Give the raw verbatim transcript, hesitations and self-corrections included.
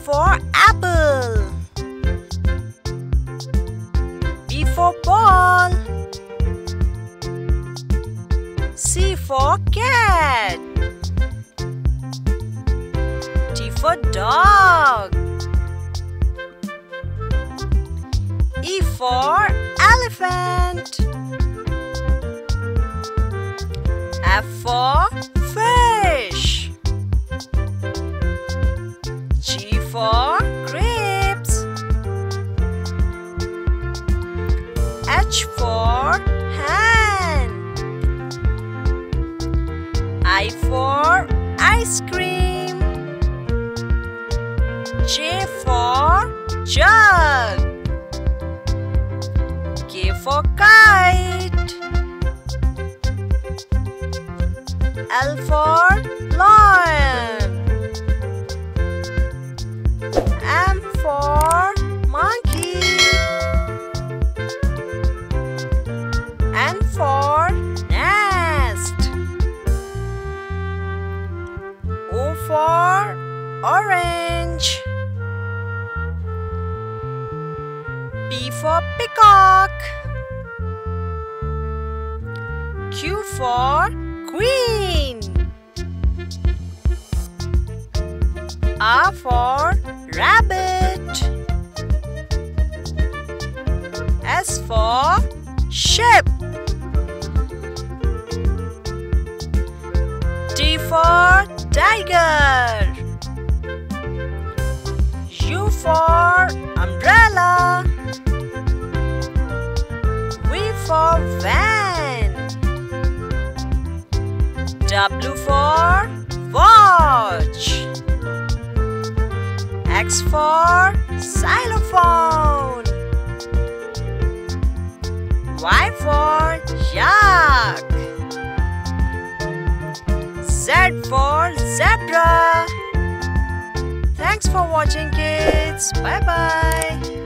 for apple. B for ball. C for cat. D for dog. E for elephant. F for fish. G for grapes. H for hen. I for ice cream. J for jug. K for kite. L for lion. M for monkey. N for nest. O for orange. P for peacock. Q for queen. R for rabbit. S for ship. T for tiger. U for umbrella. V for van. W for watch. X for xylophone. Y for yak. Z for zebra. Thanks for watching, kids. Bye bye.